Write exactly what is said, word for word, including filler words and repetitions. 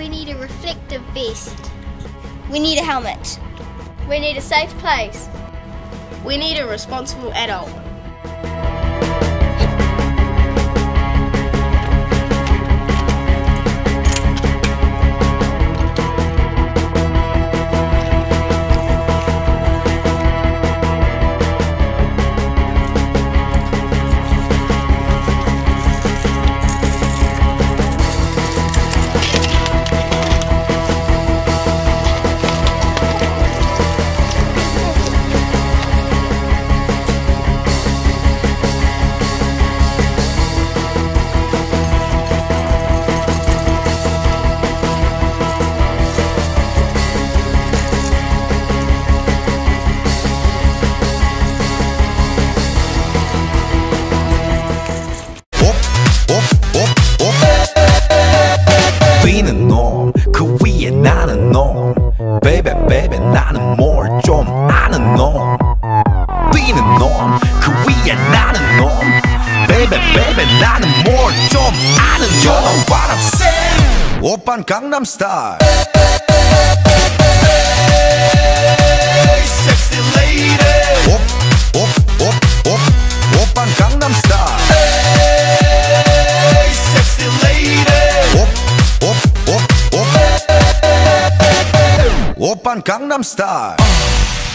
We need a reflective vest. We need a helmet. We need a safe place. We need a responsible adult. Be는 놈, 그 위에 나는 놈. Baby baby 나는 뭘 좀 아는 놈. Be는 놈, 그 위에 나는 놈. Baby baby 나는 뭘 좀 아는 놈. You know what I'm saying? 오빤 강남 스타일. Hey, sexy lady. 오, 오, 오, 오, 오빤 강남 스타일. Hey, sexy lady. 오빤 강남 스타일.